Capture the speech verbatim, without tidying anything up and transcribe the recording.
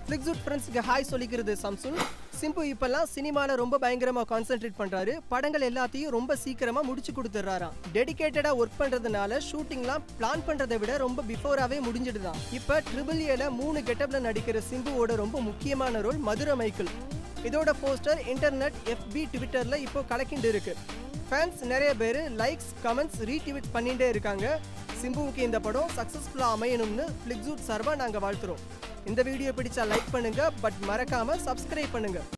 Flixwood ஃப்ரெண்ட்ஸ்க்கு hi சொல்லிக்கிறது சம்சுன். சிம்பு இப்பெல்லாம் சினிமால ரொம்ப பயங்கரமா கான்சென்ட்ரேட் பண்றாரு. படங்கள் எல்லாத்தையும் ரொம்ப சீக்கிரமா முடிச்சு கொடுத்துறாராம். டெடிகேட்டடா ஒர்க் பண்றதுனால ஷூட்டிங்லாம் பிளான் பண்றதை விட ரொம்ப பிஃபோராவே முடிஞ்சிடுதான். இப்ப ட்ரிபிள் ஏல மூணு கெட்டப்ல நடிக்கிற சிம்புவோட ரொம்ப முக்கியமான ரோல் மதுரை மைக்கேல். இதோட போஸ்டர் இன்டர்நெட், எஃப்பி, ட்விட்டர்ல இப்போ கலக்கிண்டு இருக்கு. ஃபேன்ஸ் நிறைய பேர் லைக்ஸ், கமெண்ட்ஸ், ரீட்வீட் பண்ணிட்டே இருக்காங்க. சிம்புவுக்கு இந்த படம் சக்சஸ்ஃபுல்லா அமையணும்னு Flixwood சார்பா நாங்க வாழ்த்துறோம். இந்த வீடியோ பிடிச்சா லைக் பண்ணுங்க, பட் மறக்காம சப்ஸ்கிரைப் பண்ணுங்க.